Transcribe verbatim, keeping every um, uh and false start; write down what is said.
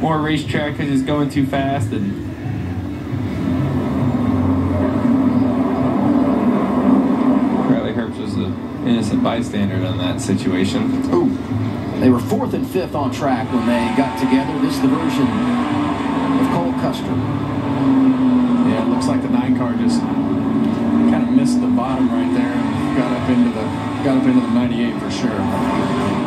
more racetrack because he's going too fast. And Herbst was an innocent bystander in that situation. Ooh. They were fourth and fifth on track when they got together. This is the version of Cole Custer. Yeah, it looks like the nine car just kind of missed the bottom right there and got up into the got up into the ninety-eight for sure.